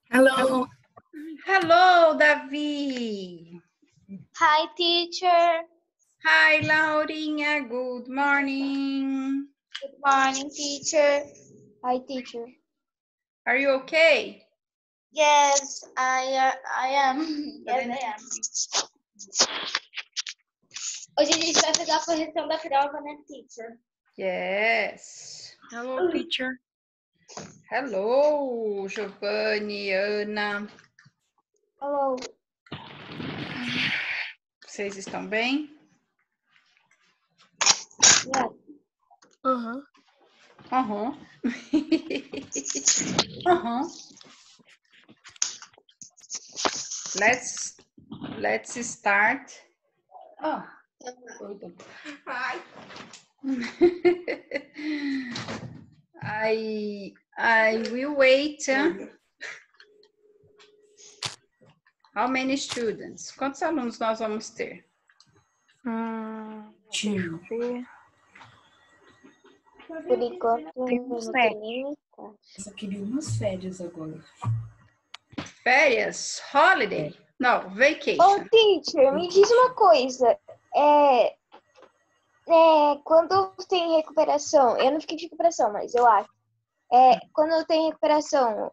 Hello. Hello, Davi. Hi, teacher. Hi, Laurinha. Good morning. Good morning, teacher. Hi, teacher. Are you okay? Yes, I am. Yes, I am. Hoje a gente vai fazer a correção da prova, né, teacher? Yes. Hello, teacher. Hello, Giovanni, Ana. Hello. Vocês estão bem? Yeah. Uhum. Aham. Aham. Let's start. Oh. Hi. I will wait. How many students? Quantos alunos nós vamos ter? Deixa eu ver. Por enquanto, Tem não uns tem nem metade. Eu só queria umas férias agora. Férias? Holiday? Não, Ô, vacation. teacher, me diz uma coisa. Quando tem recuperação, eu não fiquei de recuperação, mas eu acho. Quando tem recuperação,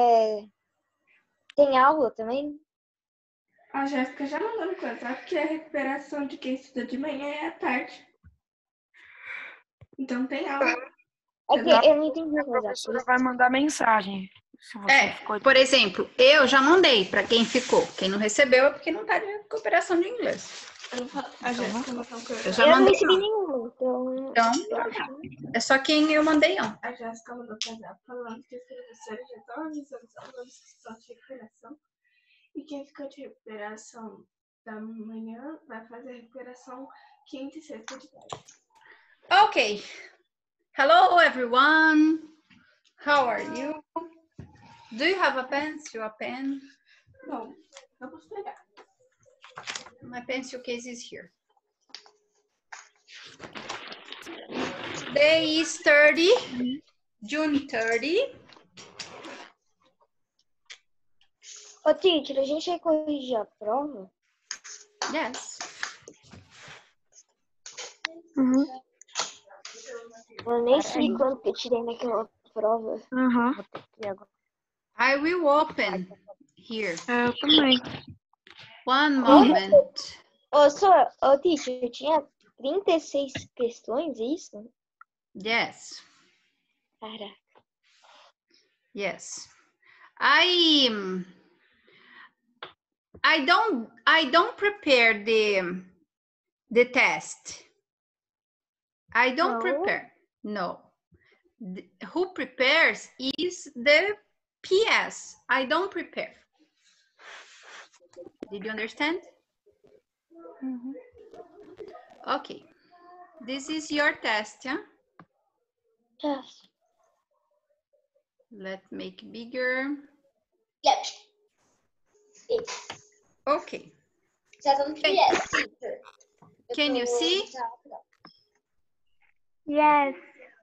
tem aula também? A Jéssica já mandou no WhatsApp que a recuperação de quem estuda de manhã é à tarde. Então tem aula. É que eu não entendi A o professora WhatsApp. vai mandar mensagem. Se você ficou... Por exemplo, eu já mandei para quem ficou. Quem não recebeu é porque não está de recuperação de inglês. A Jéssica mandou Eu já Eu não mandei. recebi nenhuma, então... Então, é só quem eu mandei, não. A Jéssica mandou no WhatsApp falando que os professores já estão avisando os alunos que estão de recuperação. E quem ficou de recuperação da manhã vai fazer a recuperação quinta e sexta de tarde. Okay. Hello, everyone. How are you? Do you have a pencil? A pen? Não, eu posso pegar. My pencil case is here. Today is 30, June 30. Ô, teacher, a gente vai corrigir a prova? Yes. Uhum. Eu nem sei quanto que eu tirei naquela prova. Uhum. Vou ter que ir agora. I will open here. Eu também. One moment. Ô, teacher, tinha 36 questões, isso? Yes. Caraca. Yes. I don't prepare the test. I don't No? prepare. No. Who prepares is the PS. I don't prepare. Did you understand? Uhum. Okay. This is your test, yeah? Yes. Let's make bigger. Yep. Okay. Já tá no PS, teacher. Can you see? Yes.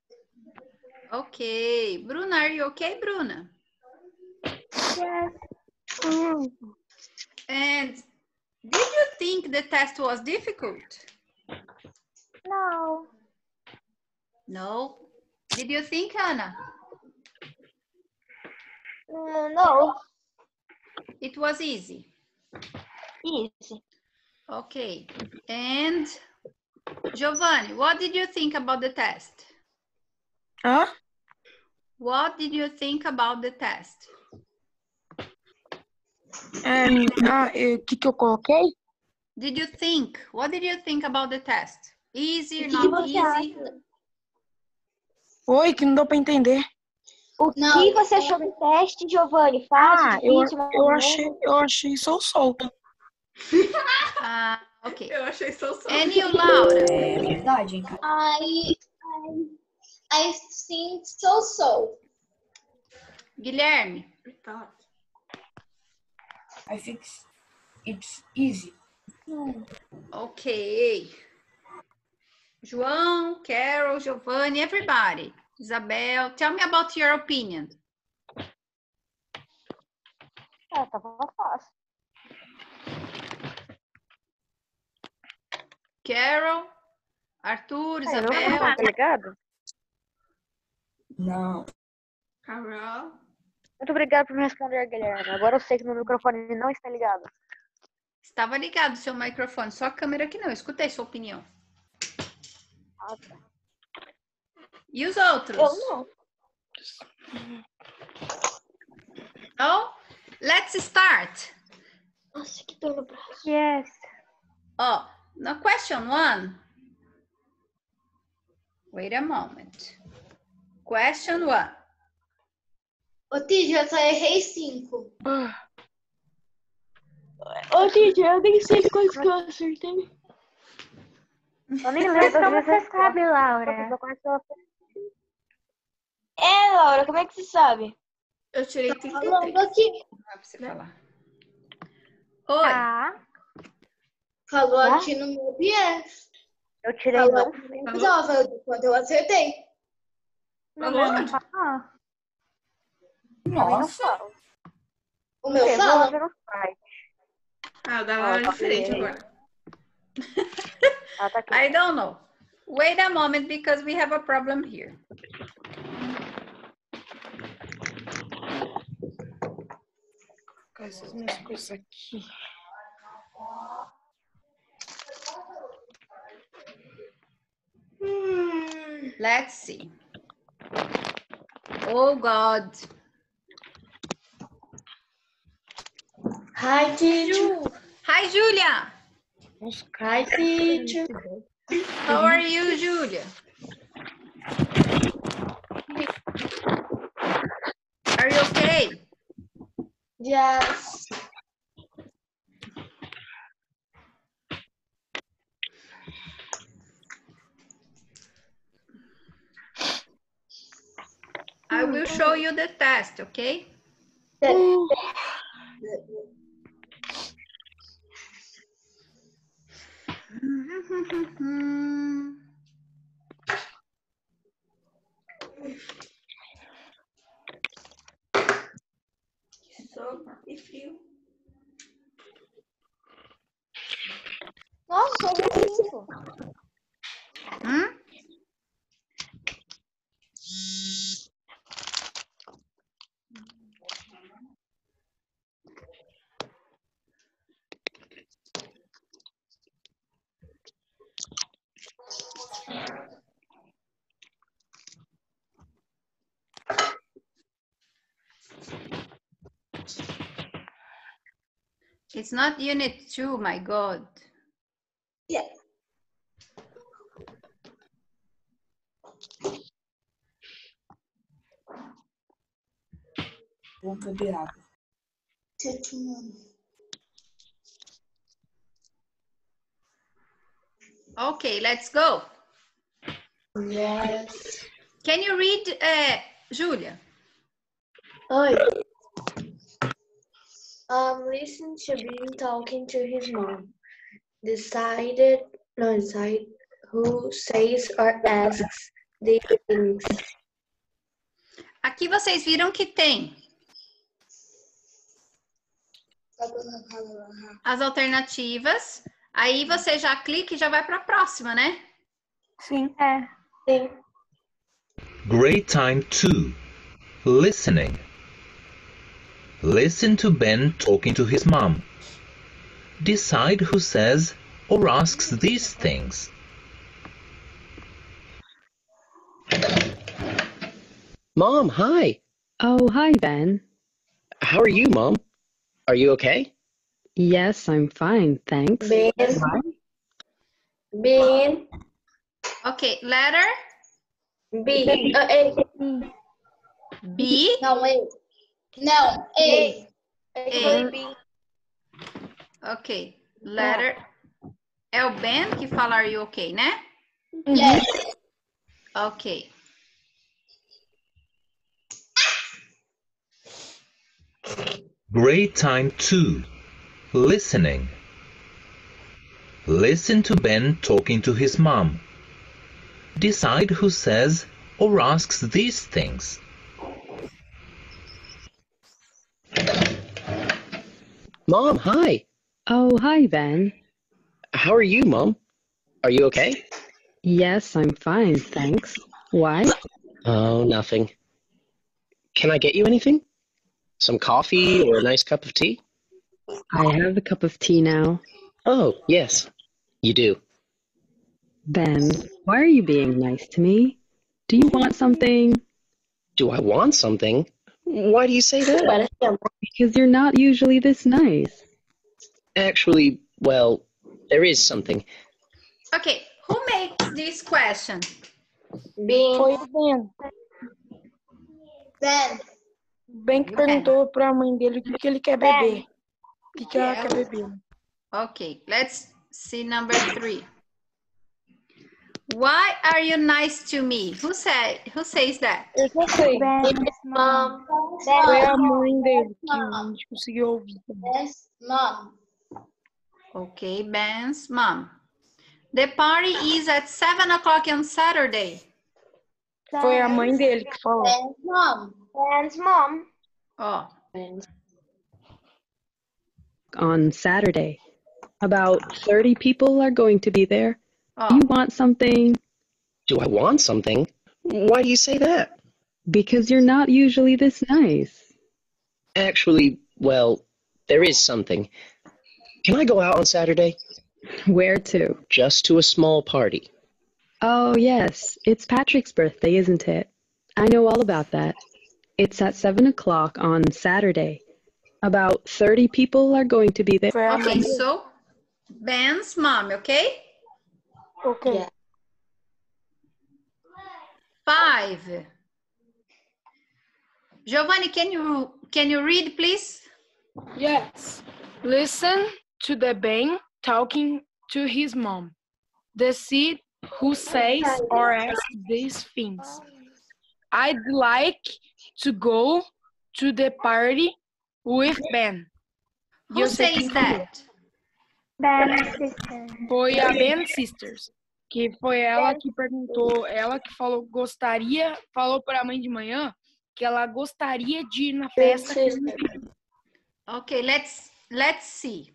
Okay. Bruna, are you okay, Bruna? Yes. And did you think the test was difficult? No. No. Did you think, Anna? No. It was easy. Easy. Okay. And Giovanni, what did you think about the test? Hã? What did you think about the test? O que eu coloquei? Did you think? What did you think about the test? Easy, O que not você easy? acha? Oi, que não deu pra entender. O que você achou do teste, Giovanni? Fácil, difícil, mais ou menos? Eu achei solto. Okay. Eu achei só. And you, Laura? É verdade, hein, cara? I think so. Guilherme? I think it's easy. Okay. João, Carol, Giovanni, everybody. Isabel, tell me about your opinion. Ah, tava fácil. Carol, Arthur, Eu não Isabel. tá ligado? Não. Carol. Muito obrigada por me responder, Guilherme. Agora eu sei que meu microfone não está ligado. Estava ligado o seu microfone, só a câmera que não. Eu escutei sua opinião. Ah, tá. E os outros? Eu não. Oh, let's start. Nossa, que dor no braço. Yes. Oh, no question 1. Wait a moment. Question 1. Ô, Tídia, eu só errei 5. Ô, Tídia, eu nem sei quantos que eu acertei. Eu nem lembro das minhas respostas. Sabe, Laura? Laura, como é que você sabe? Eu tirei Falando 33. aqui. Não é pra você falar. Oi. Tá. Falou Tá. aqui no meu viés. Eu tirei Falou não. aqui na prova do quanto eu acertei. Falou? Não fala. Também não Nossa. fala. O meu Eu vou lá fala. ver no site. Ah, o da Laura é diferente agora. Ah, tá aqui. I don't know. Wait a moment because we have a problem here. Com essas minhas coisas aqui. Let's see. Oh God. Hi, teacher. Hi, Julia. Hi, teacher. How are you, Julia? Are you okay? Yes. I will show you the test, okay? Sopa e frio. Nossa, só isso. Hum? It's not unit 2, my God. Yeah. Vou beber água. Okay, let's go. Yes. Can you read, Julia? Oi. Listen to Bean talking to his mom. Decide who says or asks these things. Aqui vocês viram que tem as alternativas. Aí você já clica e já vai para a próxima, né? Sim. É. Sim. Grade time 2. Listening. Listen to Ben talking to his mom. Decide who says or asks these things. Mom, hi. Oh, hi, Ben. How are you, Mom? Are you okay? Yes, I'm fine, thanks. Bean. Ok, letter B. A. B. Não, E. Não, E. A. Ok, letter. É o Ben que fala are you okay, né? Yes. Ok. Grade time 2. Listening. Listen to Ben talking to his mom. Decide who says or asks these things. Mom, hi. Oh, hi, Ben. How are you, Mom? Are you okay? Yes, I'm fine, thanks. Why? Oh, nothing. Can I get you anything? Some coffee or a nice cup of tea? I have a cup of tea now. Oh, yes, you do. Ben, why are you being nice to me? Do you want something? Do I want something? Why do you say that? Because you're not usually this nice. Actually, well, there is something. Okay, who makes this question? Foi o Ben. Ben. Ben que perguntou pra mãe dele o que ele quer beber. O que ela quer beber. Okay, let's see number 3. Why are you nice to me? Who says that? Eu já sei. Mom. Foi a mãe dele que a gente conseguiu ouvir. Ben's mom. Okay, Ben's mom. The party is at 7 o'clock on Saturday. Foi a mãe dele que falou. Ben's mom. Ben's mom. Oh, On Saturday. About 30 people are going to be there. Do oh. you want something? Do I want something? Why do you say that? Because you're not usually this nice. Actually, well, there is something. Can I go out on Saturday? Where to? Just to a small party. Oh, yes. It's Patrick's birthday, isn't it? I know all about that. It's at 7 o'clock on Saturday. About 30 people are going to be there. Foi a mãe Okay, dele. so Ben's mom, okay? Ok. 5. Giovanni, can you read, please? Yes. Listen to the Ben talking to his mom. Decide who says or asks these things. I'd like to go to the party with Ben. E Who eu sei says quem foi. that? Ben's sister. Foi a Ben Sisters, que foi ela que perguntou, ela que falou falou para a mãe de manhã que ela gostaria de ir na festa. Okay, let's see.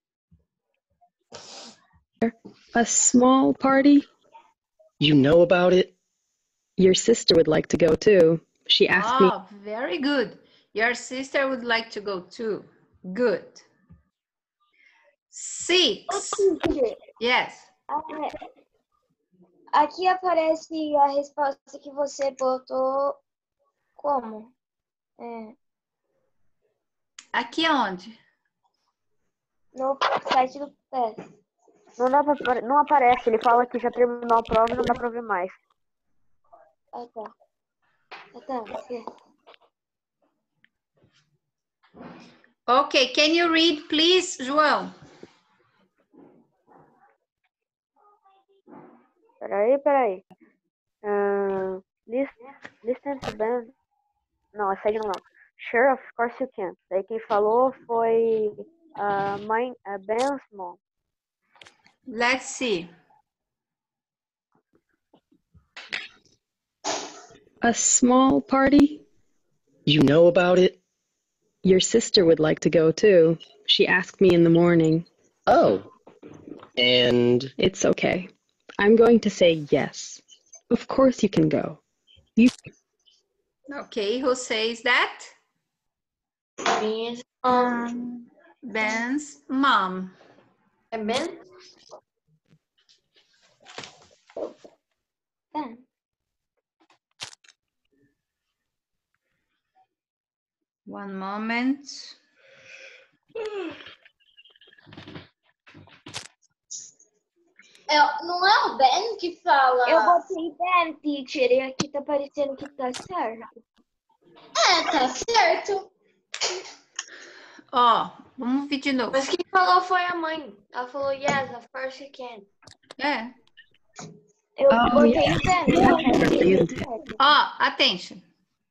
A small party? You know about it? Your sister would like to go too. She asked me. Oh, very good. Your sister would like to go too. Good. 6. Yes. Aqui aparece a resposta que você botou como? Aqui aonde? No site do PES. Não aparece, ele fala que já terminou a prova e não dá pra ver mais. Ah, tá. Ok. Okay, can you read, please, João? Peraí. Listen to Ben. Não, essa aí não. Sure, of course you can. Daí quem falou foi Ben's mom. Let's see. A small party? You know about it? Your sister would like to go too. She asked me in the morning. Oh, and It's okay. I'm going to say yes. Of course you can go. Okay, who says that? Ben's mom. Ben's mom. É Ben? Ben. One moment. Não é o Ben que fala. Eu botei Ben, teacher, e aqui tá parecendo que tá certo. Tá certo. Ó, vamos ver de novo. Mas quem falou foi a mãe. Ela falou, yes, of course you can. É. Eu Oh, botei yeah. Ben. Ó, attention.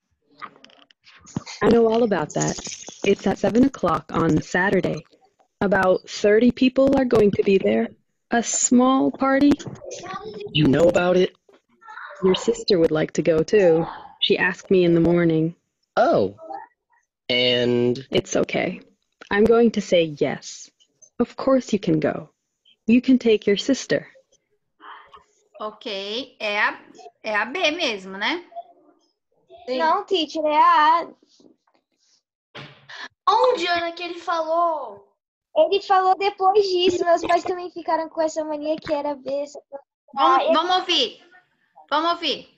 I know all about that. It's at 7 o'clock on Saturday. About 30 people are going to be there. A small party? you know about it? Your sister would like to go too. She asked me in the morning. Oh, and It's okay. I'm going to say yes. Of course you can go. You can take your sister. Ok, é a B mesmo, né? Não, teacher, é a A. Onde, Ana, que ele falou? Ele falou depois disso. Meus pais também ficaram com essa mania que era B. Vamos ouvir. Vamos ouvir.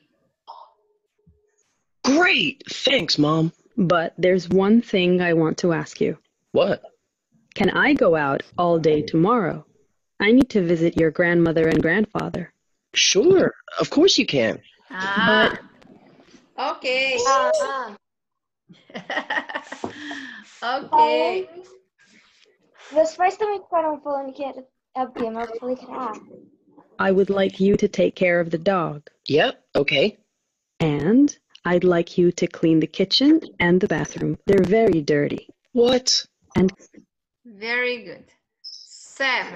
Great! Thanks, Mom. But there's one thing I want to ask you. What? Can I go out all day tomorrow? I need to visit your grandmother and grandfather. Sure, of course you can. Ah, ok. Ok. Meus pais também ficaram falando que era a B, mas eu falei que era A. I would like you to take care of the dog. Yep, okay. And I'd like you to clean the kitchen and the bathroom. They're very dirty. What? And Very good. 7.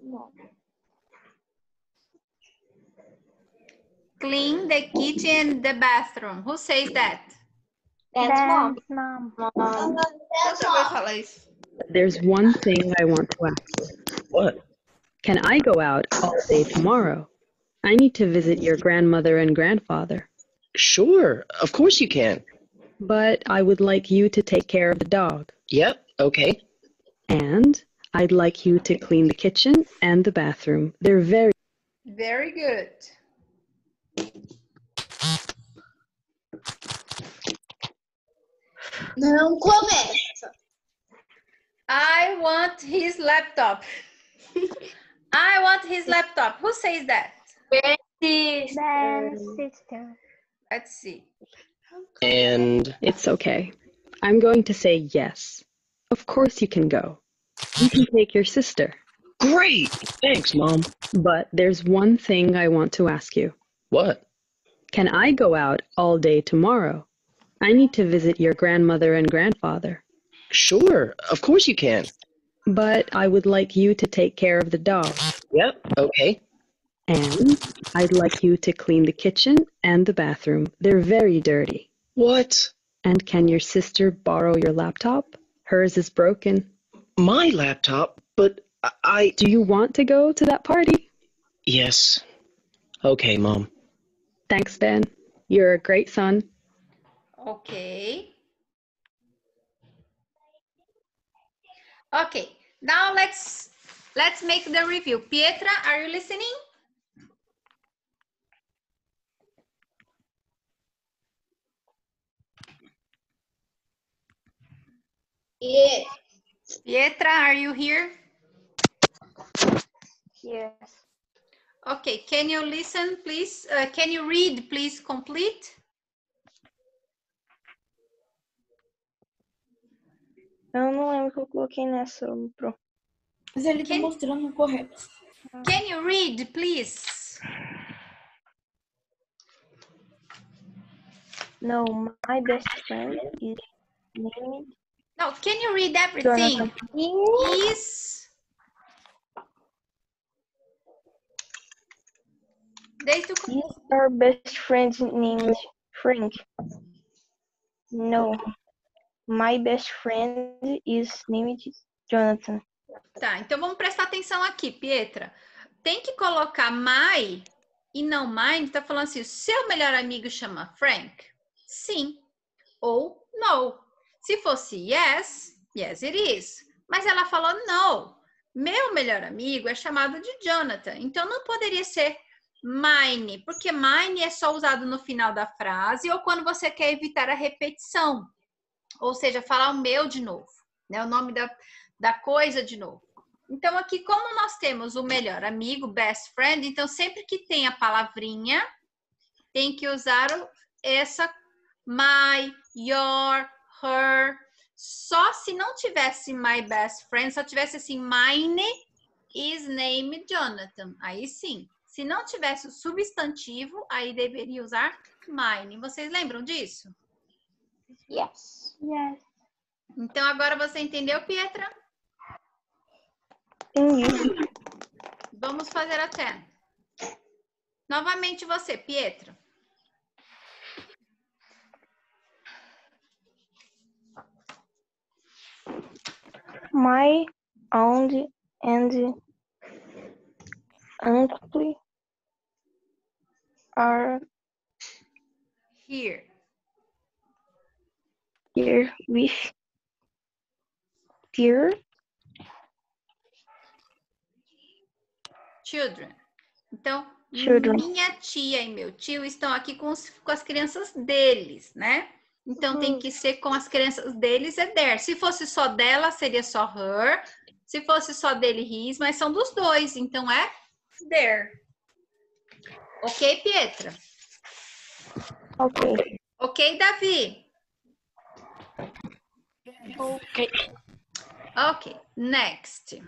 Clean the kitchen and the bathroom. Who says that? That's mom. Você vai falar isso? there's one thing I want to ask. What? Can I go out all day tomorrow? I need to visit your grandmother and grandfather. Sure, of course you can. But I would like you to take care of the dog. Yep, okay. And I'd like you to clean the kitchen and the bathroom. They're very Very good. Não começa. I want his laptop. I want his laptop. Who says that? Sister. Let's see. And It's okay. I'm going to say yes. Of course you can go. You can take your sister. great! Thanks, Mom. But there's one thing I want to ask you. What? Can I go out all day tomorrow? I need to visit your grandmother and grandfather. Sure, of course you can. But I would like you to take care of the dog. Yep, okay. And I'd like you to clean the kitchen and the bathroom. They're very dirty. What? And can your sister borrow your laptop? Hers is broken. My laptop? But I... Do you want to go to that party? Yes. Okay, Mom. Thanks, Ben. You're a great son. Okay. Okay. Now let's make the review. Pietra, are you listening? Yes. Pietra, are you here? Yes. Okay, can you listen, please? Can you read, please, complete? Eu não lembro que eu coloquei nessa, Pro. Mas ele tá mostrando o correto. Can you read, please? No, my best friend is named No, can you read everything? Jonathan. Is... Desde o... Is our best friend named Frank? No, my best friend is named Jonathan. Tá, então vamos prestar atenção aqui, Pietra. Tem que colocar my e não mine. Tá falando assim, o seu melhor amigo chama Frank? Sim. Ou no. Se fosse yes, yes it is. Mas ela falou no. Meu melhor amigo é chamado de Jonathan. Então não poderia ser mine, porque mine é só usado no final da frase ou quando você quer evitar a repetição. Ou seja, falar o meu de novo, né? O nome da coisa de novo. Então, aqui, como nós temos o melhor amigo, best friend, então sempre que tem a palavrinha, tem que usar essa my, your, her. Só se não tivesse my best friend, só tivesse assim, mine is named Jonathan. Aí sim. Se não tivesse o substantivo, aí deveria usar mine. Vocês lembram disso? Yes. Yes. Então, agora você entendeu, Pietra? Entendi. Vamos fazer a 10. Novamente você, Pietra. My aunt and uncle are Here. here with their Children. Então, children. minha tia e meu tio estão aqui com as crianças deles, né? Então, tem que ser com as crianças deles, é their. Se fosse só dela, seria só her. Se fosse só dele, his. Mas são dos dois, então é their. Ok, Pietra? Ok. Ok, Davi? Ok. Ok, next.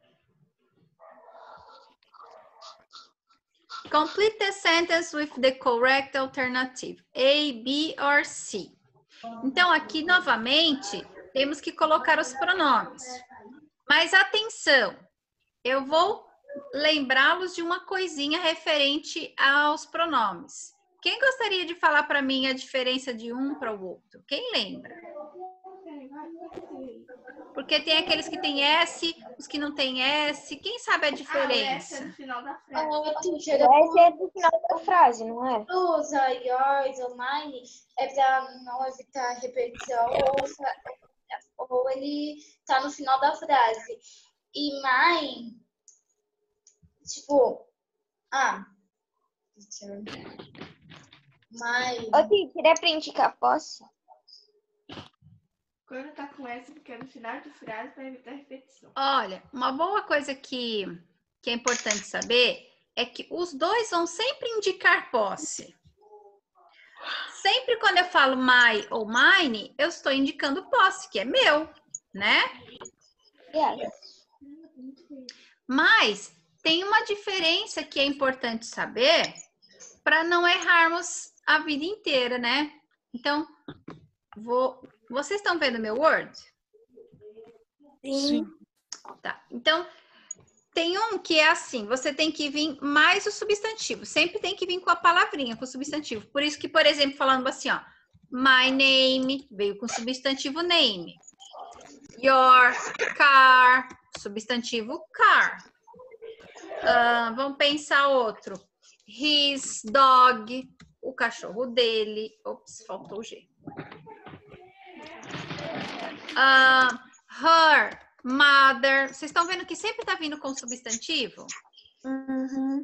Complete the sentence with the correct alternative. A, B or C. Então, aqui, novamente, temos que colocar os pronomes. Mas, atenção, eu vou lembrá-los de uma coisinha referente aos pronomes. Quem gostaria de falar para mim a diferença de um para o outro? Quem lembra? Porque tem aqueles que têm S, os que não têm S. Quem sabe a diferença? Essa é no final da frase. Essa é do final da frase, não é? Usa yours ou mine é para não evitar repetição ou ele tá no final da frase. E mine, tipo, mine. Ô, teacher, é pra indicar posse? Quando tá com essa, porque é no final de frase para evitar repetição. Olha, uma boa coisa que é importante saber é que os dois vão sempre indicar posse. Sempre quando eu falo my ou mine, eu estou indicando posse, que é meu, né? Yes. Mas tem uma diferença que é importante saber para não errarmos a vida inteira, né? Então, vocês estão vendo meu Word? Sim. Tá. Então, tem um que é assim, você tem que vir mais o substantivo. Sempre tem que vir com a palavrinha, com o substantivo. Por isso que, por exemplo, falando assim, ó. My name, veio com o substantivo name. Your car, substantivo car. Vamos pensar outro. His dog, o cachorro dele. Ops, faltou o G. Her mother. Vocês estão vendo que sempre está vindo com substantivo? Uhum.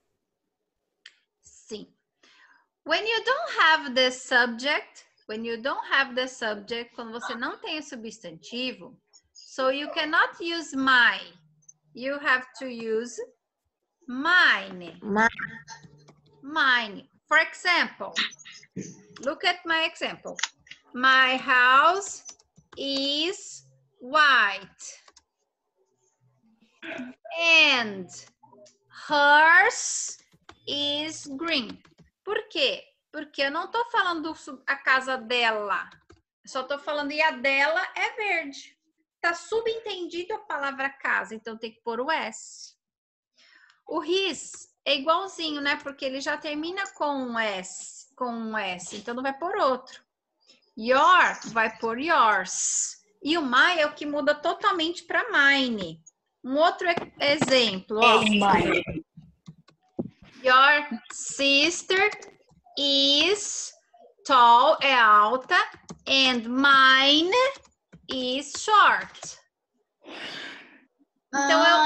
Sim. When you don't have the subject, quando você não tem o substantivo, so you cannot use my. You have to use mine. Mine. For example, look at my example. My house is white. And hers is green. Por quê? Porque eu não tô falando a casa dela. Eu só tô falando e a dela é verde. Tá subentendido a palavra casa, então tem que pôr o S. O his é igualzinho, né? Porque ele já termina com um S, então não vai pôr outro. Your vai pôr yours. E o my é o que muda totalmente para mine. Um outro exemplo, ó. Your sister is tall, é alta, and mine is short. Então,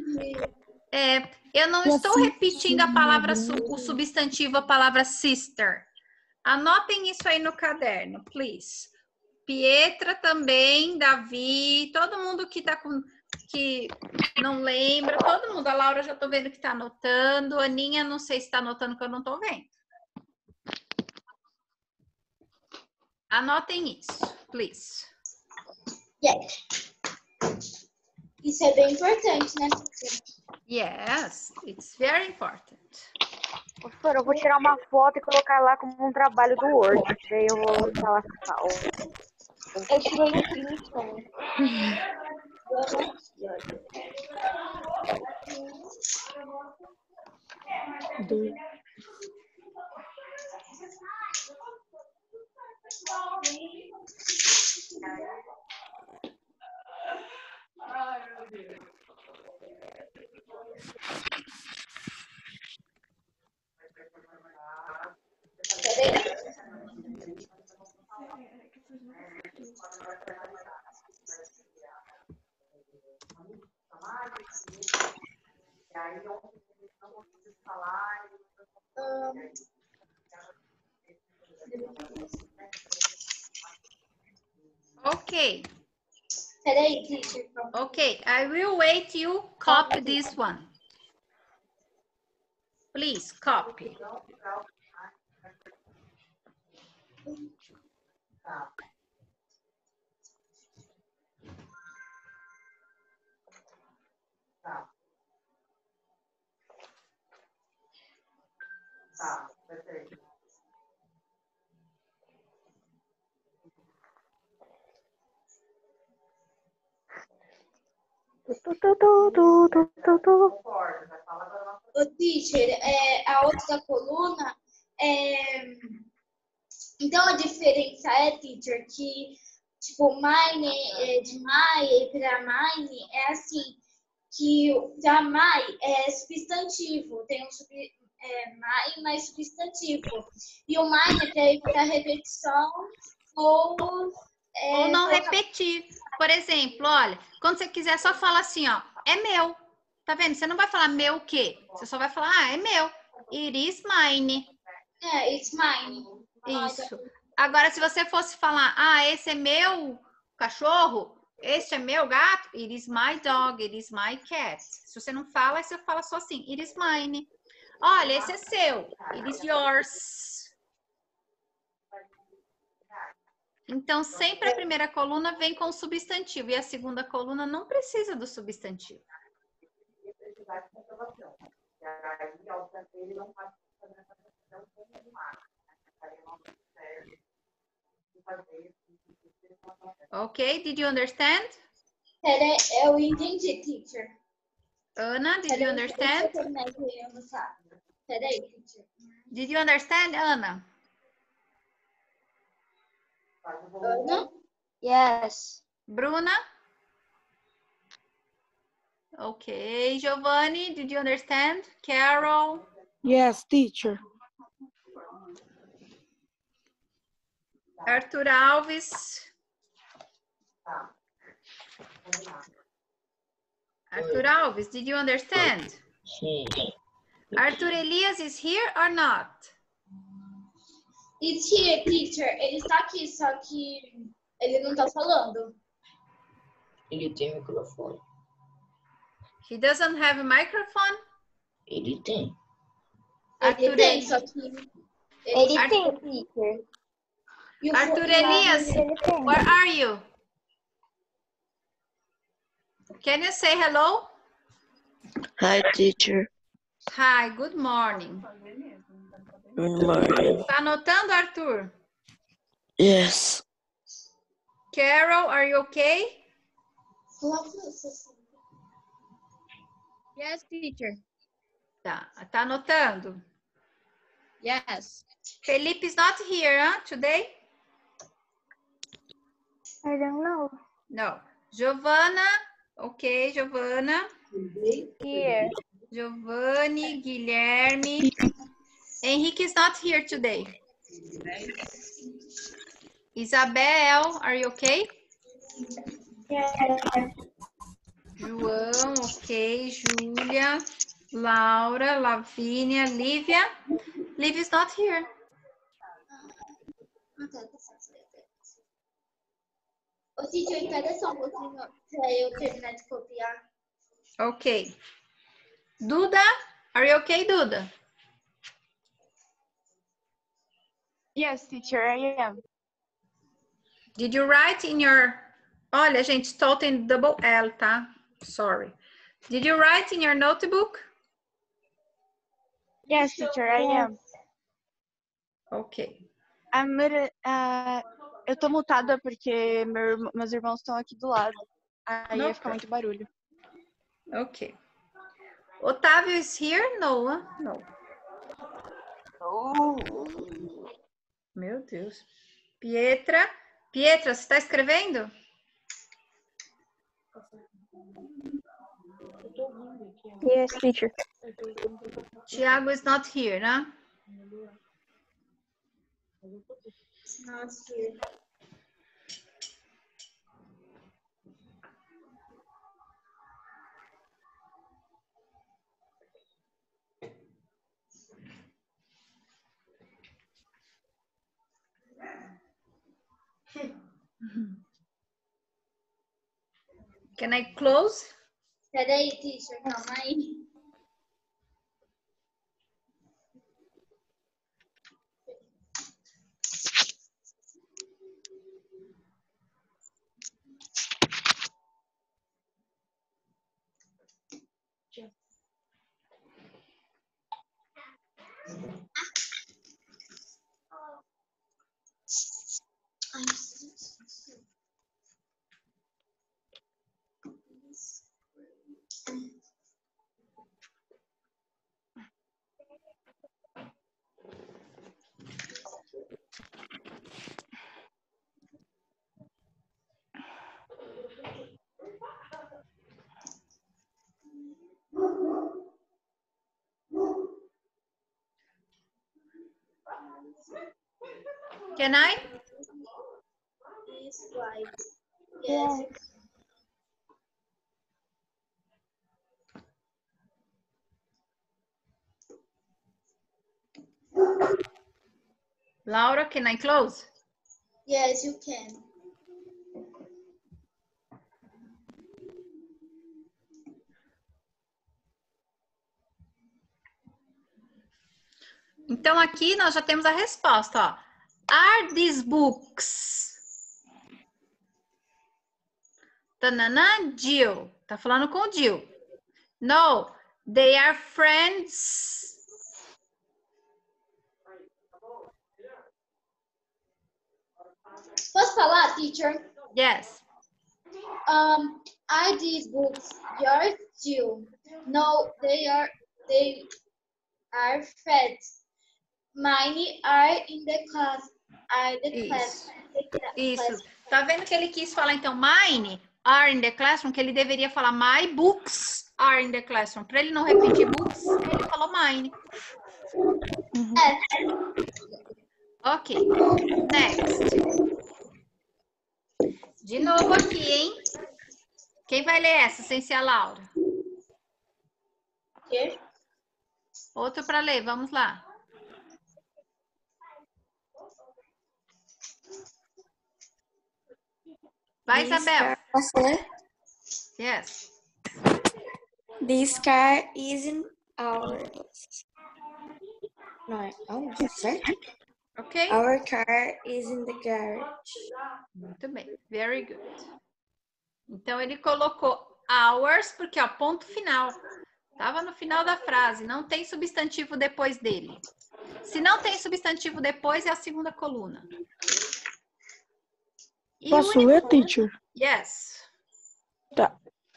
eu não estou repetindo a palavra, o substantivo, a palavra sister. Anotem isso aí no caderno, please. Pietra também, Davi, todo mundo que tá com... que não lembra, todo mundo. A Laura já tô vendo que tá anotando. A Aninha, não sei se tá anotando, que eu não tô vendo. Anotem isso, please. Yes. Isso é bem importante, né? Yes, it's very important. Professora, eu vou tirar uma foto e colocar lá como um trabalho do Word. Daí eu vou falar salvo. Eu tirei um print também. Ok. Peraí, teacher. Okay, I will wait you copy this one. Please copy. O teacher, a outra coluna, então a diferença teacher, que tipo, mine de my para mine é assim, que para my é substantivo, tem my mais substantivo. E o mine é para evitar repetição ou não repetir. Por exemplo, olha, quando você quiser, só fala assim, ó, é meu. Tá vendo? Você não vai falar meu o quê? Você só vai falar, é meu. It is mine. It's mine. Isso. Agora, se você fosse falar, esse é meu cachorro, este é meu gato, it is my dog, it is my cat. Se você não fala, você fala só assim, it is mine. Olha, esse é seu, it is yours. Então, sempre a primeira coluna vem com o substantivo e a segunda coluna não precisa do substantivo. Ok, did you understand? Eu entendi, teacher. Ana, did you understand? Peraí, teacher. Did you understand, Ana? Ana? Yes. Bruna? Okay, Giovanni, did you understand? Carol? Yes, teacher. Arthur Alves? Arthur Alves, did you understand? Arthur Elias is here or not? It's here, teacher. Ele está aqui, só que ele não está falando. Ele tem microfone. He doesn't have a microphone? Ele tem. Ele tem, só que... Ele tem, teacher. Arthur Elias, where are you? Can you say hello? Hi, teacher. Hi, good morning. Good morning. Tá anotando, Arthur? Yes. Carol, are you okay? Yes, teacher. Tá anotando? Yes. Felipe is not here, today? I don't know. No. Giovanna, ok, Giovanna. Here. Giovanni, Guilherme. Henrique is not here today. Isabel, are you okay? Yes. João, ok. Júlia, Laura, Lavínia, Lívia. Lívia is not here. Ô, teacher, espera só um pouquinho para eu terminar de copiar. Ok. Duda, are you okay, Duda? Yes, teacher, I am. Did you write in your... Olha, gente, estou em double L, tá? Sorry. Did you write in your notebook? Yes, teacher, I am. Ok. Eu tô mutada porque meus irmãos estão aqui do lado. Aí ia ficar muito barulho. Ok. Otávio is here? No. No. Oh. Meu Deus. Pietra, você está escrevendo? Yes, teacher. Tiago is not here, né? Not here. Can I close? Peraí, teacher, calma aí. Can I? Is right. Yes. Laura, can I close? Yes, you can. Então, aqui nós já temos a resposta, ó. Are these books? Tanana, Jill. Tá falando com o Jill. No, they are friends. Posso falar, teacher? Yes. Are these books yours too? No, they are friends. Mine are in the class. Isso. Tá vendo que ele quis falar, então, mine are in the classroom, que ele deveria falar my books are in the classroom. Para ele não repetir books, ele falou mine. Ok. Next. De novo aqui, hein? Quem vai ler essa sem ser a Laura? Quê? Outro para ler, vamos lá. Vai, Isabel. Posso ler? Yes. This car isn't ours. No, certo? Ok. Our car is in the garage. Muito bem. Very good. Então, ele colocou ours, porque, ó, ponto final. Tava no final da frase. Não tem substantivo depois dele. Se não tem substantivo depois, é a segunda coluna. Posso ler, teacher? Yes. Tá.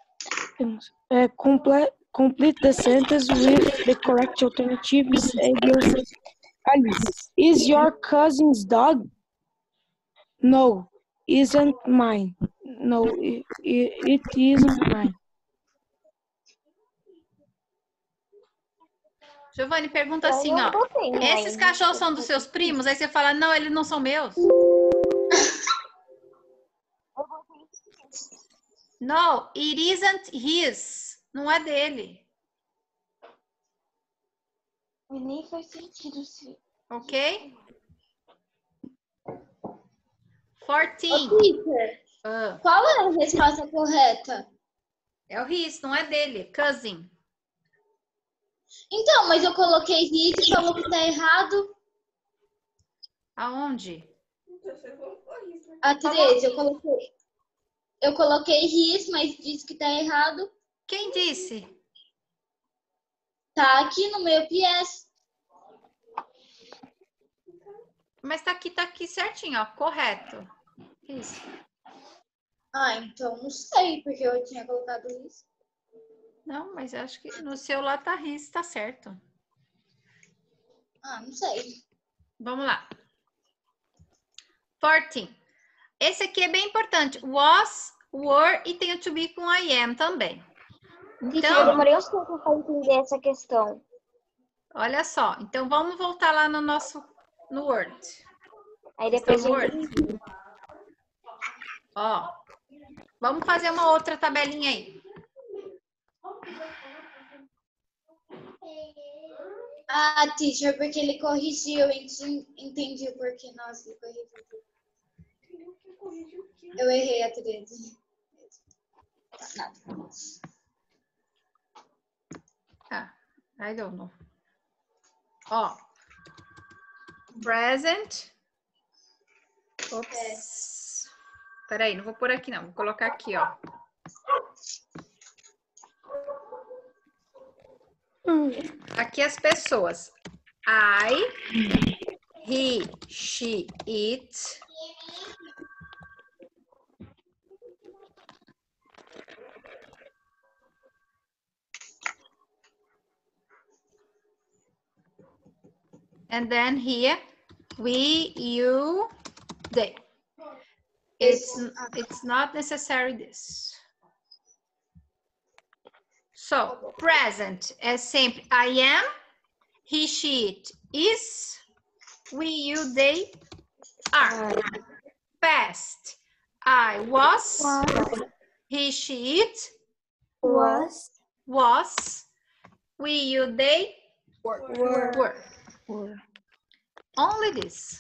Complete the sentence with the correct alternatives. Alice, is your cousin's dog? No, isn't mine. No, it isn't mine. Giovanni pergunta assim, ó. Esses cachorros são dos seus primos? Aí você fala, não, eles não são meus. No, it isn't his. Não é dele. Nem faz sentido se... Ok? 14. Qual é a resposta correta? É o his, não é dele. Cousin. Então, mas eu coloquei his e falou que tá errado. Aonde? A 13, eu coloquei his, mas disse que tá errado. Quem disse? Tá aqui no meu PS. Mas tá aqui certinho, ó. Correto. Isso. Ah, então não sei, porque eu tinha colocado his. Não, mas eu acho que no seu lá tá his, tá certo. Ah, não sei. Vamos lá. 14. Esse aqui é bem importante. Was, were e tem o to be com I am também. Então, eu demorei uns tempos para entender essa questão. Olha só. Então, vamos voltar lá no Word. Aí depois eu Word. Ó. Vamos fazer uma outra tabelinha aí. Ah, teacher, porque ele corrigiu, eu entendi o porquê. Nossa, ele corrigiu. Eu errei a 13. Tá. Não. Ah, I don't know. Ó. Present. Ops. Peraí, não vou pôr aqui não. Vou colocar aqui, ó. Aqui as pessoas. I, he, she, it. And then here, we, you, they. It's not necessary this. So, present é sempre I am, he, she, it is, we, you, they are. Past, I was, he, she, it Was. we, you, they were. Only this.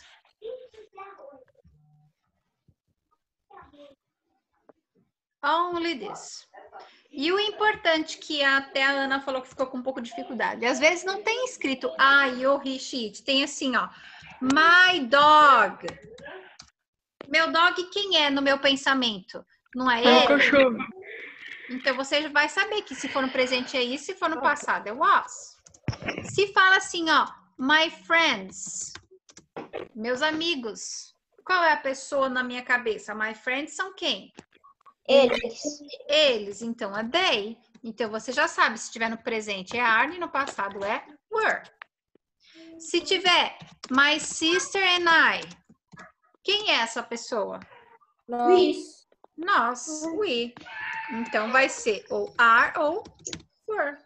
Only this. E o importante que até a Ana falou que ficou com um pouco de dificuldade. Às vezes não tem escrito I, or he, she, it. Tem assim, ó. My dog. Meu dog quem é no meu pensamento? Não é ele? É o cachorro. Então você vai saber que se for no presente é isso, se for no passado é was. Se fala assim, ó. My friends. Meus amigos. Qual é a pessoa na minha cabeça? My friends são quem? Eles, então é they. Então você já sabe, se tiver no presente é are, no passado é were. Se tiver my sister and I, quem é essa pessoa? Nós, we. Então vai ser ou are ou were.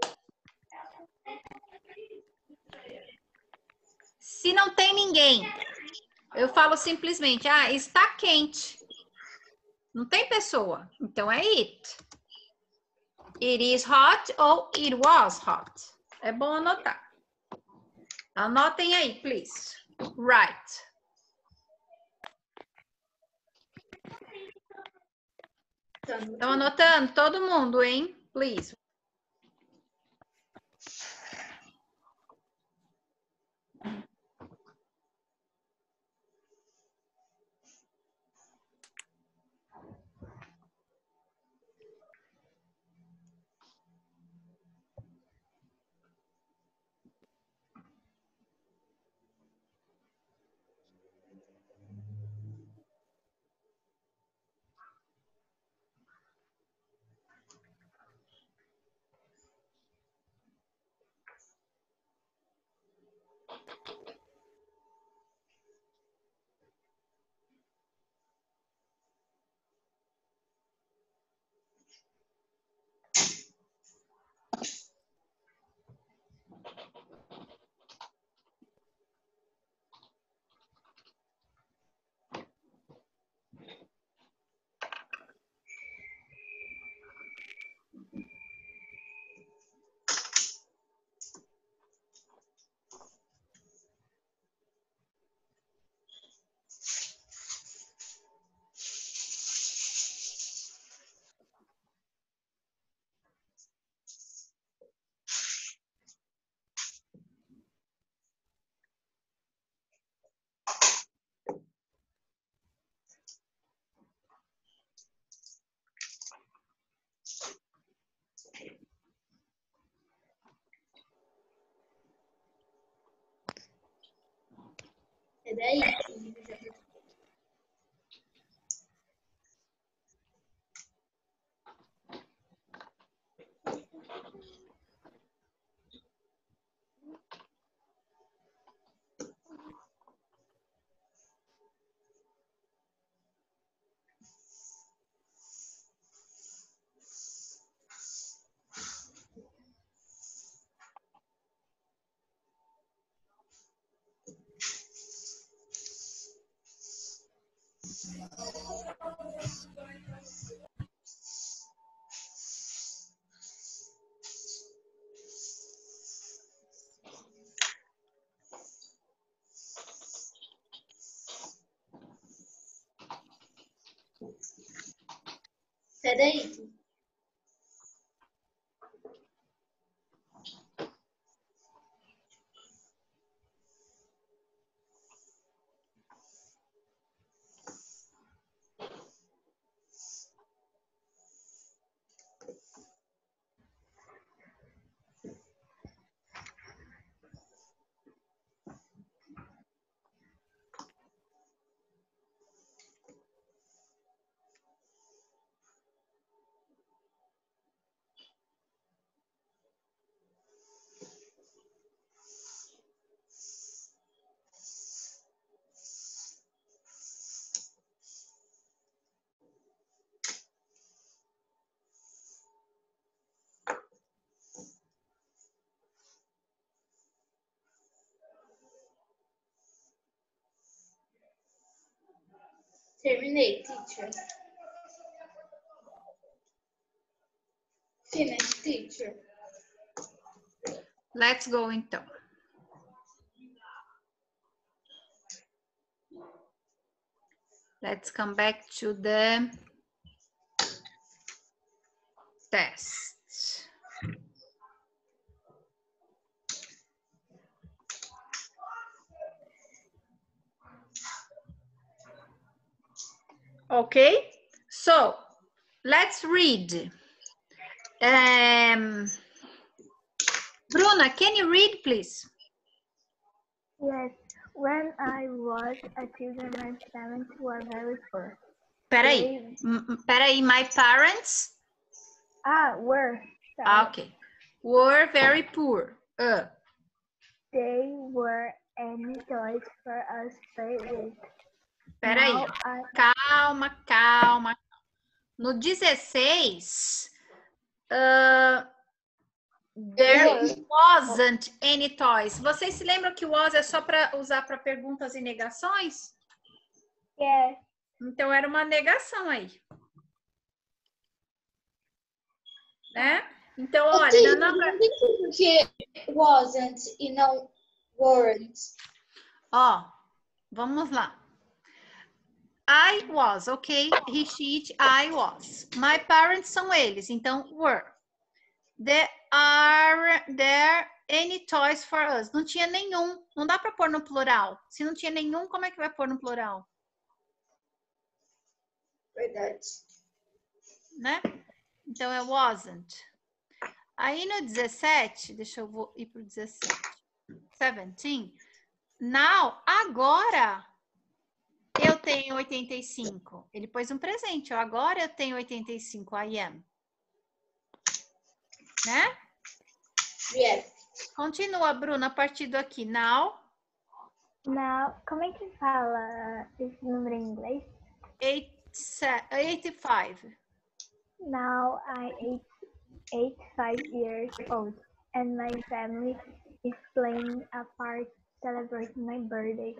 Se não tem ninguém, eu falo simplesmente, está quente. Não tem pessoa, então é it. It is hot ou it was hot. É bom anotar. Anotem aí, please. Right. Estão anotando? Todo mundo, hein? Please. Peraí. Peraí. Terminei, teacher. Finish, teacher. Let's go, então. Let's come back to the test. Okay, so let's read. Bruna, can you read, please? Yes, when I was a children, my parents were very poor. Peraí, my parents? Were. Okay, were very poor. They were any toys for us to play with. Peraí, calma. No 16, there wasn't any toys. Vocês se lembram que o was é só para usar para perguntas e negações? Yeah. Então era uma negação aí. Né? Então, olha, não tem porque wasn't e não weren't. Ó, vamos lá. I was, ok? He, she, it, I was. My parents são eles, então were. There any toys for us? Não tinha nenhum. Não dá para pôr no plural. Se não tinha nenhum, como é que vai pôr no plural? Verdade. Né? Então é wasn't. Aí no 17, deixa eu ir pro 17. 17. Now, agora eu tenho 85. Ele pôs um presente. Agora eu tenho 85. I am. Né? Yes. Continua, Bruna, a partir do aqui. Now. Now, como é que fala esse número em inglês? 85. Now I 85 years old and my family is playing a party celebrating my birthday.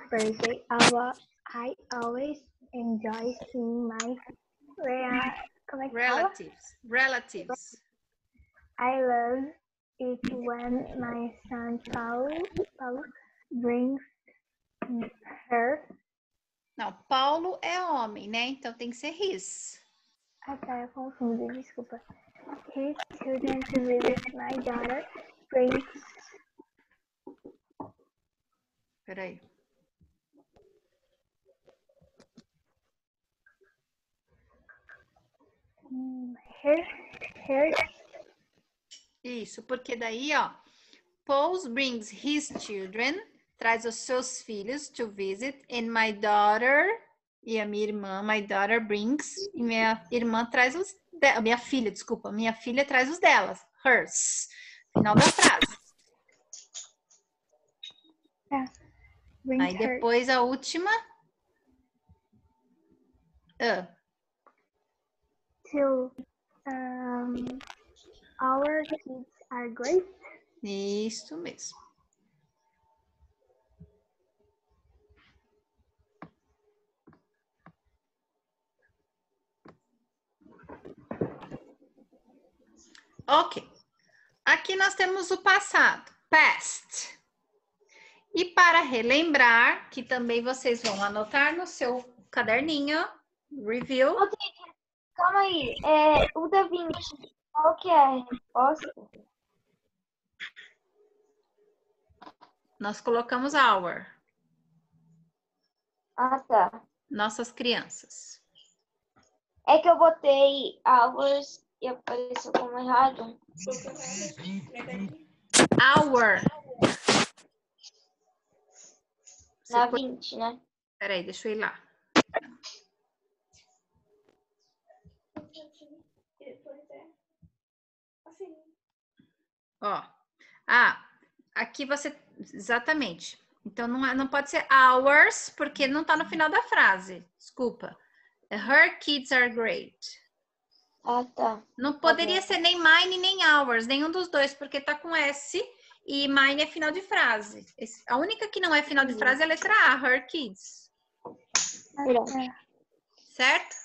I always enjoy seeing my relatives. I love it when my son Paulo brings her. Não, Paulo é homem, né? Então tem que ser his. Até eu confundo, desculpa. His children to visit my daughter brings. Peraí. Isso, porque daí, ó, Paul brings his children, traz os seus filhos to visit, and my daughter, e a minha irmã, my daughter brings, e minha irmã traz os, minha filha, desculpa, minha filha traz os delas, hers, final da frase. Aí depois a última. Our kids are great. Isso mesmo. Ok. Aqui nós temos o passado, past. E para relembrar, que também vocês vão anotar no seu caderninho, review. Ok, calma aí. O da 20, qual que é a resposta? Nós colocamos our. Ah, tá. Nossas crianças. É que eu botei hours e apareceu como errado. Our. Na 20, né? Peraí, deixa eu ir lá. Ó. Aqui você... Exatamente. Então, não pode ser ours, porque não tá no final da frase. Desculpa. Her kids are great. Ah, tá. Não poderia ser nem mine, nem ours. Nenhum dos dois, porque tá com S e mine é final de frase. A única que não é final de frase é a letra A, her kids. Certo?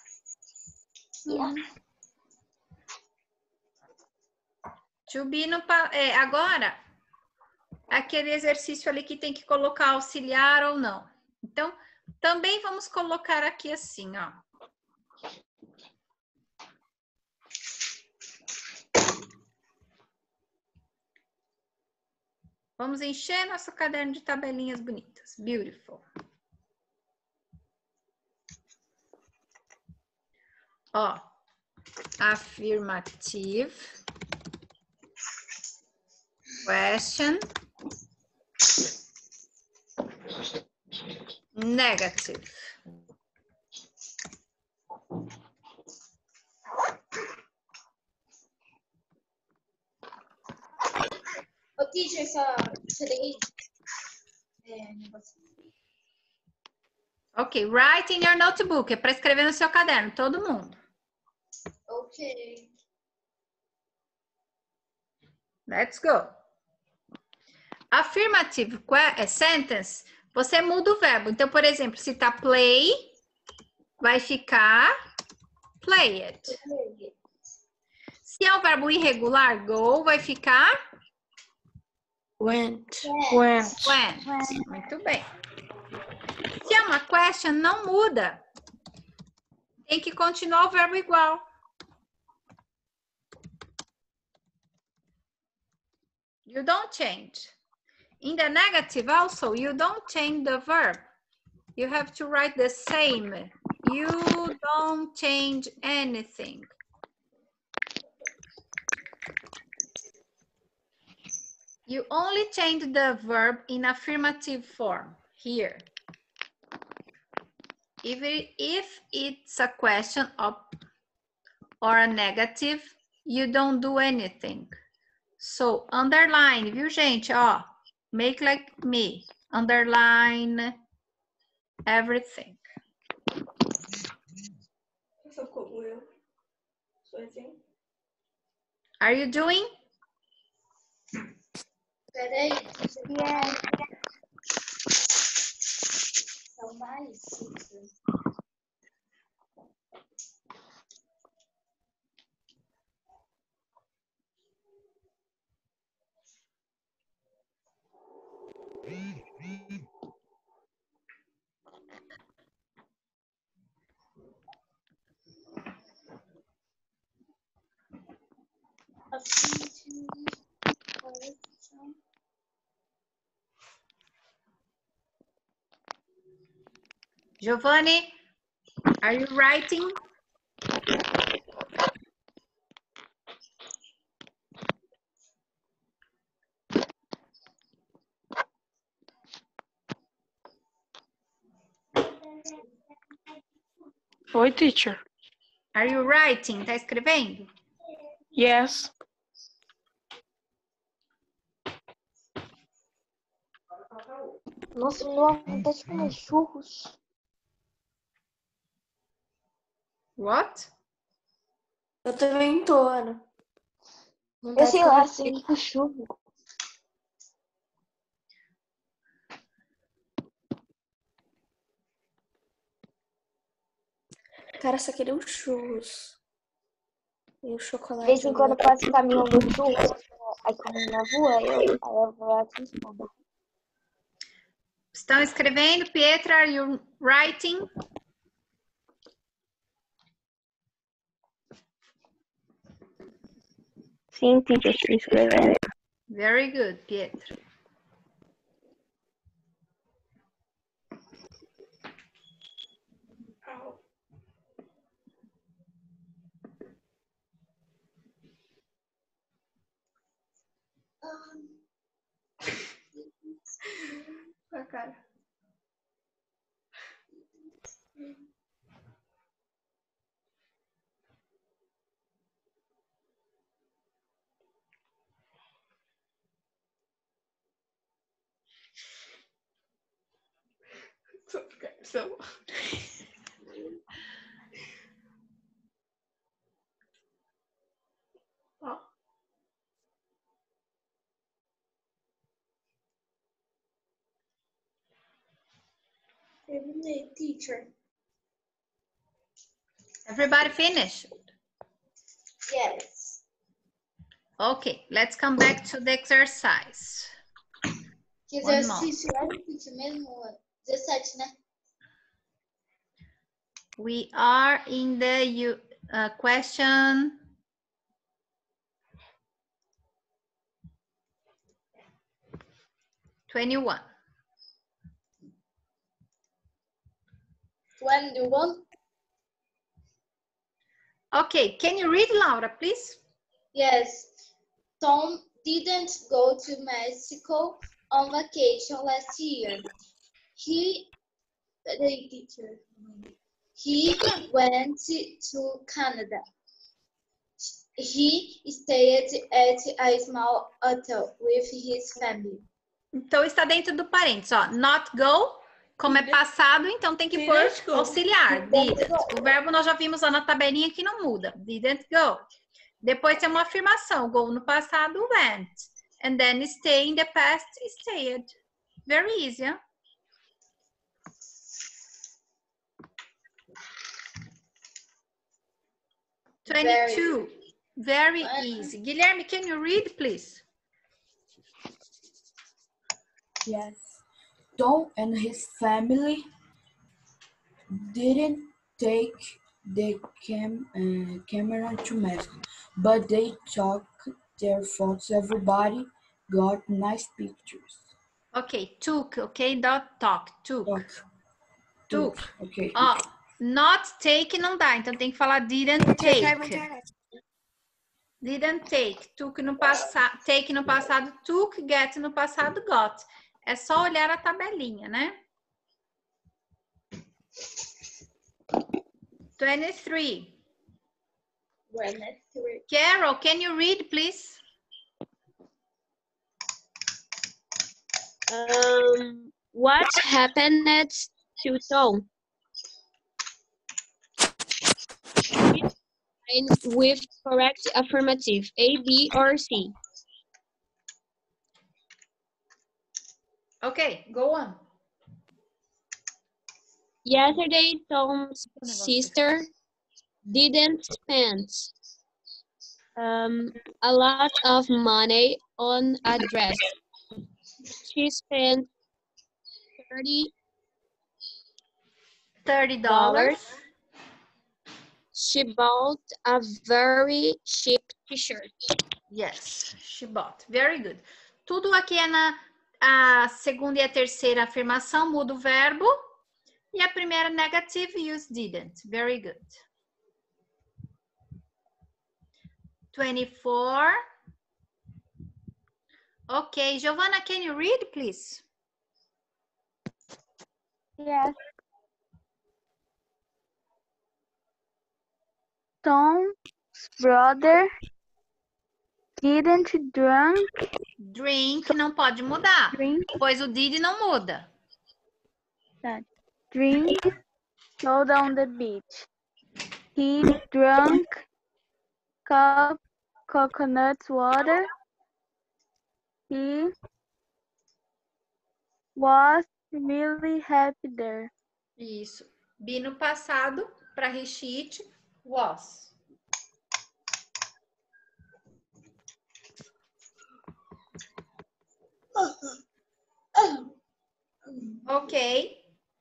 To be no agora, aquele exercício ali que tem que colocar auxiliar ou não. Então, também vamos colocar aqui assim, ó. Vamos encher nosso caderno de tabelinhas bonitas. Beautiful. Ó, affirmative, question, negative. Ô, teacher, só tirei negócio. Ok, write in your notebook. É para escrever no seu caderno, todo mundo. Ok. Let's go. Affirmative sentence, você muda o verbo. Então, por exemplo, se tá play, vai ficar played. Se é o verbo irregular, go, vai ficar Went. Went. Muito bem. Se é uma question, não muda. Tem que continuar o verbo igual. You don't change. In the negative also, you don't change the verb. You have to write the same. You don't change anything. You only change the verb in affirmative form here. If it's a question or a negative, you don't do anything. So, underline, viu, gente? Ó, make like me. Underline everything. Sou como eu. Sou assim. Are you doing? Peraí. São mais. Giovanni, are you writing? Oi, teacher. Are you writing? Tá escrevendo? Yes. Nossa, me deu uma vontade de comer churros. What? Eu também tô, Ana. Eu sei lá, assim, com churro. Cara, só queria um churros. E o De chocolate. vez em quando passa caminhão do churros aqui na rua, aí eu vou lá e como. Estão escrevendo? Pietra, are you writing? Sim, teacher, estou escrevendo. Very good, Pietra. Sua cara. So. Ó. Terminei, teacher. Everybody finished? Yes. Okay, let's come back to the exercise. Que exercício é esse mesmo? 17, né? We are in the question 21. 21? Okay, can you read, Laura, please? Yes. Tom didn't go to Mexico on vacation last year. He went to Canada. He stayed at a small hotel with his family. Então, está dentro do parênteses, ó. Not go, como é passado, então tem que pôr auxiliar. Didn't. O verbo nós já vimos lá na tabelinha que não muda. Didn't go. Depois tem uma afirmação. Go no passado, went. And then stay in the past, stayed. Very easy, huh? Very easy. Guilherme, can you read, please? Yes. Tom and his family didn't take the camera to Mexico, but they took their photos. Everybody got nice pictures. Okay, took, okay, not talk, took. Okay. Ó, not take não dá, então tem que falar didn't take. Didn't take, took no passado, take no passado, took, get no passado, got. É só olhar a tabelinha, né? 23. Carol, can you read, please? What happened to Tom? With correct affirmative, A, B, or C. Okay, go on. Yesterday, Tom's sister didn't spend a lot of money on a dress. She spent $30. She bought a very cheap t-shirt. Yes, she bought. Very good. Tudo aqui é a segunda e a terceira afirmação, muda o verbo. E a primeira negative, use didn't. Very good. 24. Okay, Giovanna, can you read, please? Yes. Tom's brother didn't drink. Drink não pode mudar, pois o did não muda. Drink soda on the beach. He drank coconut water. He was really happy there. Isso. Be no passado, para recheat, was. Okay.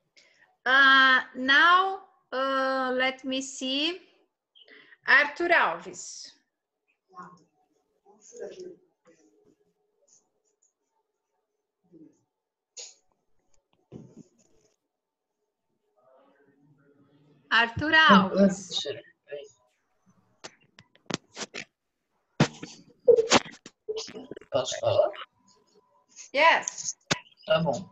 Now, let me see. Arthur Alves. Arthur Alves. Posso falar? Yes. Tá bom.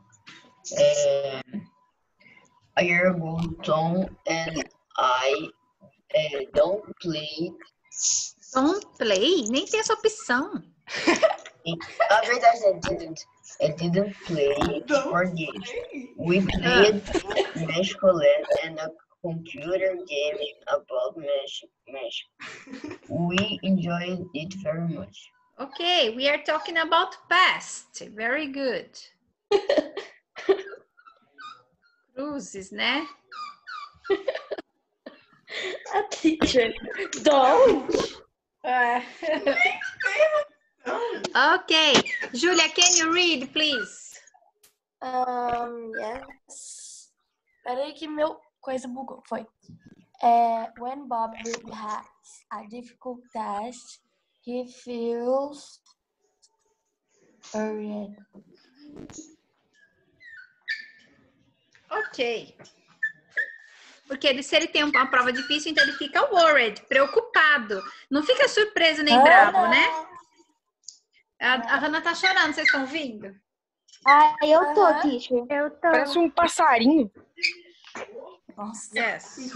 A year ago, Tom and I don't play. Don't play? Nem tem essa opção. Na verdade, I didn't play board games. We played Magic Roulette and a computer game about magic. We enjoyed it very much. Okay, we are talking about past. Very good. Cruzes, né? Teacher, don't. Okay. Julia, can you read, please? Yes. Peraí que meu coisa bugou. Foi. When Bob has a difficult test, he feels worried. Ok. Porque se ele tem uma prova difícil, então ele fica worried, preocupado. Não fica surpreso nem bravo, né? A Hannah tá chorando, vocês estão ouvindo? Ah, eu tô, teacher. Eu tô. Parece um passarinho. Nossa. Yes.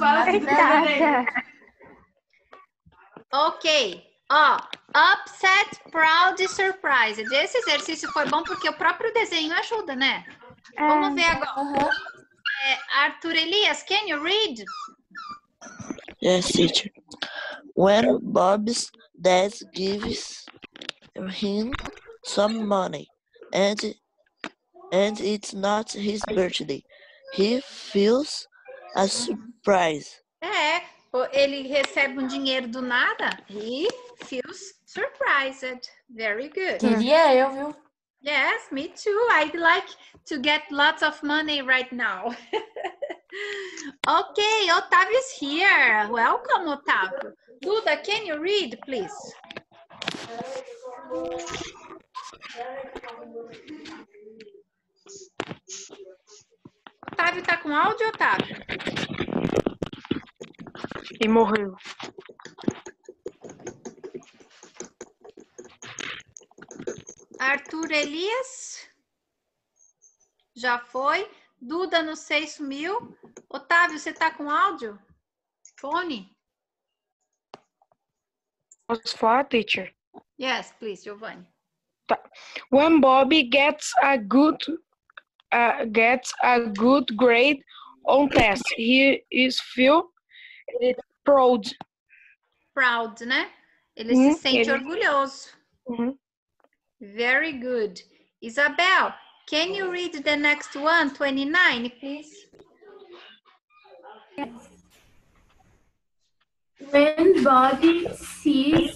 Ok. Ó, upset, proud e surprised. Esse exercício foi bom porque o próprio desenho ajuda, né? Vamos ver agora. Arthur Elias, can you read? Yes, teacher. When Bob's dad gives him some money and it's not his birthday, he feels a surprise. Ele recebe um dinheiro do nada. He feels surprised. Very good. Queria eu, viu? Yes, me too. I'd like to get lots of money right now. Okay, Otávio is here. Welcome, Otávio. Duda, can you read, please? Otávio tá com áudio, Otávio? E morreu. Arthur Elias? Já foi. Duda, não sei, sumiu. Otávio, você tá com áudio? Fone? Posso falar, teacher? Yes, please, Giovanni. Tá. When Bobby gets a good grade on test, he is feel proud. Proud, né? Ele se sente orgulhoso. Very good. Isabel, can you read the next one, 29, please? When Bobby sees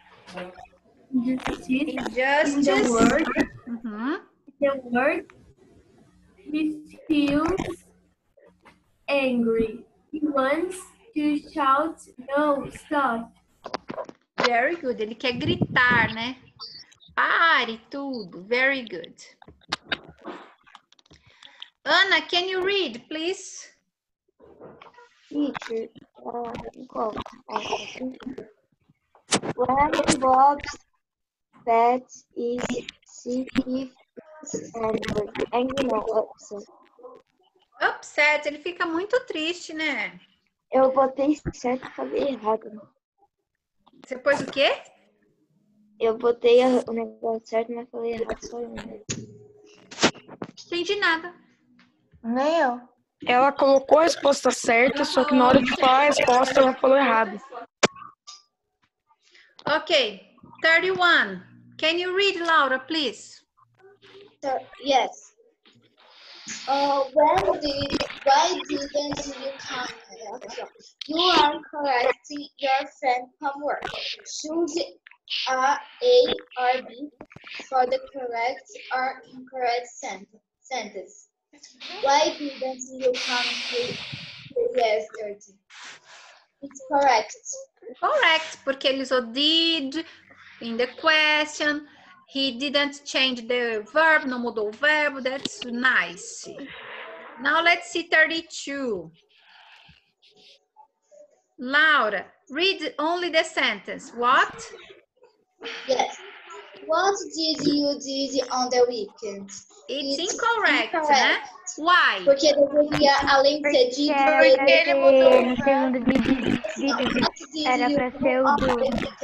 injustice in the world, he feels angry. He wants to shout, no, stop. Very good. Ele quer gritar, né? Pare tudo. Very good. Ana, can you read, please? Teacher, when Bob's pet is sick, he feels angry, no, upset. Upset, ele fica muito triste, né? Eu botei certo e falei errado. Você pôs o quê? Eu botei o negócio certo, mas falei errado só eu. Não entendi nada. Nem eu. Ela colocou a resposta certa, só que na hora de falar a resposta ela falou errado. Ok, 31. Can you read, Laura, please? Yes. Why didn't you come? You are correcting your friend's homework. Choose A or B for the correct or incorrect sentence. Why didn't you come yesterday? It's correct. Correct, porque ele usou did in the question. He didn't change the verb, não mudou o verbo. That's nice. Now let's see 32. Laura, read only the sentence. What? Yes. What did you do on the weekend? It's incorrect, né? Why? Porque deveria, além de ser did, porque ele mudou. No segundo vídeo era pra ser o do.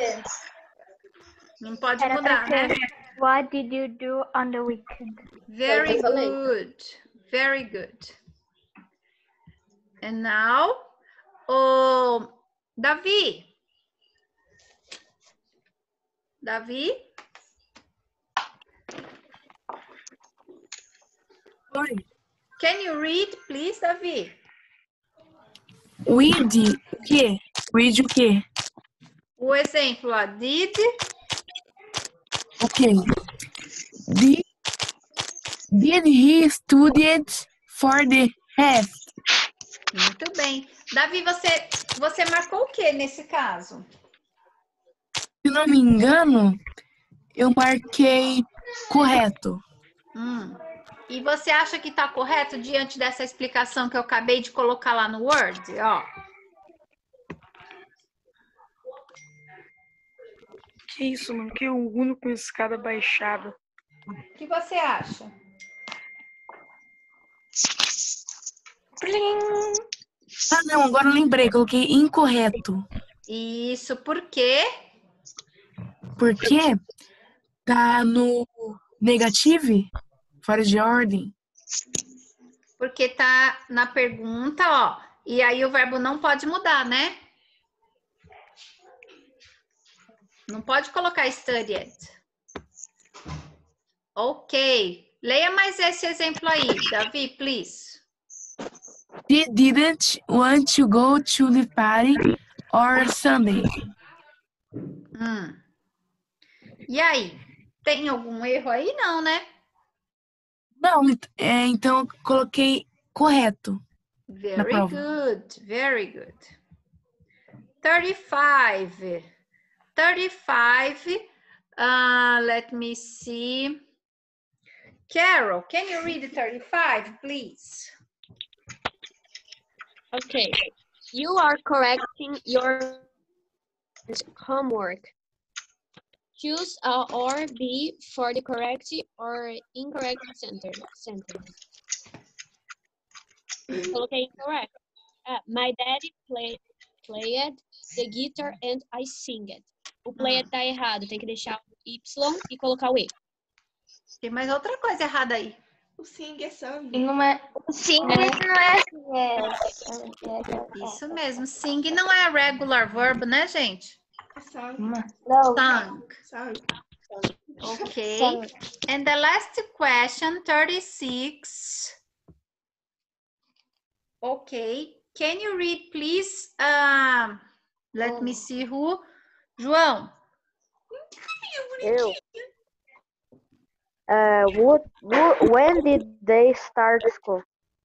Não pode Era mudar, pra né? ser What did you do on the weekend? Very good. Very good. And now, Davi. Davi? Oi. Can you read, please, Davi? Read o quê? Read o quê? O exemplo, ó, did. Ok. Did he studied for the test? Muito bem. Davi, você marcou o que nesse caso? Se não me engano, eu marquei correto. E você acha que está correto diante dessa explicação que eu acabei de colocar lá no Word? Ó. Que isso, mano? Que o único com escada baixada. O que você acha? Ah, não, agora eu lembrei, coloquei incorreto. Isso, por quê? Porque tá no negativo, fora de ordem. Porque tá na pergunta, ó. E aí o verbo não pode mudar, né? Não pode colocar studied. Ok. Leia mais esse exemplo aí, Davi, please. They didn't want to go to the party on Sunday. E aí? Tem algum erro aí? Não, né? Não, então eu coloquei correto na Very prova. good, very good. 35. 35. Let me see. Carol, can you read 35, please? Okay. You are correcting your homework. Choose A or B for the correct or incorrect sentence. Coloquei incorrect. My daddy played the guitar and I sing it. O played tá errado, tem que deixar o Y e colocar o E. Tem mais outra coisa errada aí. O sing é sung. Não é... O sing não é assim. Isso mesmo. Sing não é regular verb, né, gente? É sung. Não. Sung. Sung. Okay. Sung. And the last question, 36. Okay. Can you read, please? Let me see who. João. Eu. When did they start school?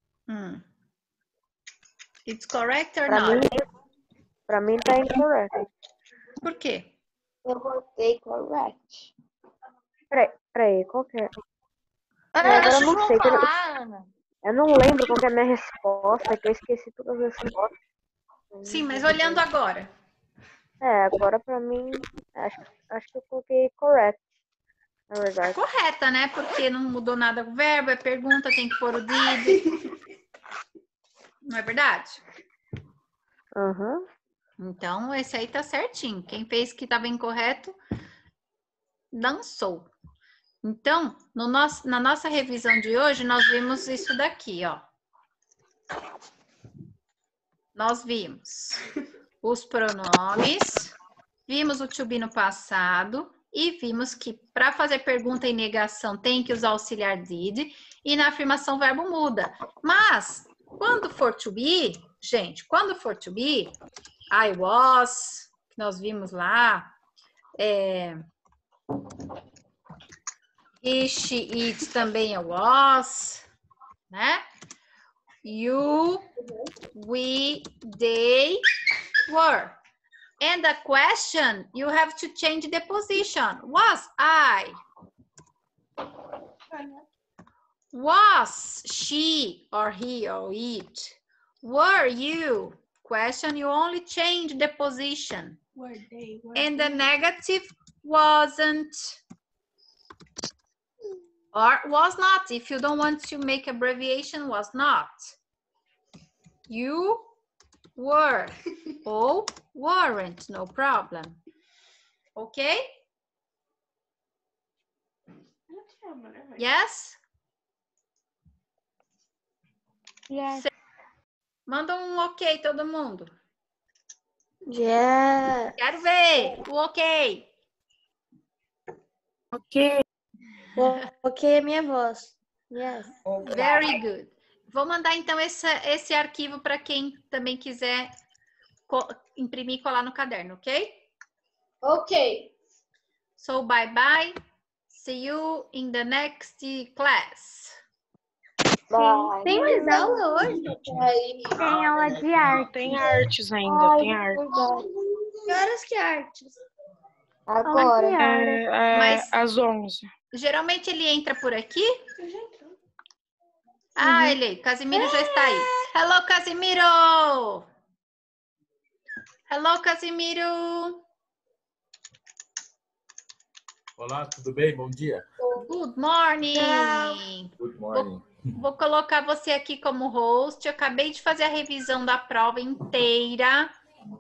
It's correct or not? Pra mim tá incorreto. Por quê? Eu coloquei correct. Peraí, qual que é? Ana, Agora deixa eu não eu sei. falar, Ana. Eu não lembro qual que é a minha resposta, que eu esqueci todas as respostas. Sim, mas olhando agora. Agora pra mim, acho que eu coloquei correct, na verdade. Correta, né? Porque não mudou nada o verbo, é pergunta, tem que pôr o did. Não é verdade? Uhum. Então, esse aí tá certinho. Quem fez que estava incorreto, dançou. Então, na nossa revisão de hoje, nós vimos isso daqui, ó. Nós vimos os pronomes, vimos o to be no passado e vimos que para fazer pergunta e negação tem que usar auxiliar did e na afirmação o verbo muda. Mas, quando for to be, gente, quando for to be, I was, que nós vimos lá, he, she, it também é was, né? You, we, they, were. And the question, you have to change the position. Was I? Was she or he or it? Were you? Question, you only change the position. Were they? And the negative wasn't. Or was not. If you don't want to make abbreviation, was not. You were. Or weren't. No problem. Okay? Yes? Yes. Manda ok, todo mundo. Yeah. Quero ver o ok. Ok. Ok é minha voz. Yes. Very good. Vou mandar então esse arquivo para quem também quiser imprimir e colar no caderno, ok? Ok. So, bye bye. See you in the next class. Bye. Tem mais aula hoje? Tem aula de arte. Tem artes ainda, tem artes. Que horas que é artes? Agora. Mas Às 11. geralmente ele entra por aqui? Ah, ele, Casimiro já está aí. Hello, Casimiro! Hello, Casimiro! Olá, tudo bem? Bom dia. Good morning! Good morning. Vou colocar você aqui como host. Eu acabei de fazer a revisão da prova inteira.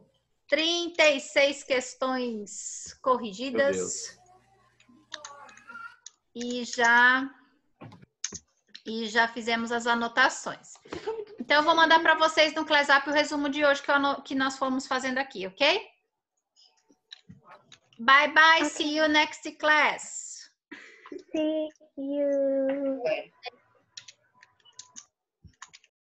36 questões corrigidas. E já fizemos as anotações. Então, eu vou mandar para vocês no ClassUp o resumo de hoje que nós fomos fazendo aqui, ok? Bye, bye. Okay. See you next class. See you.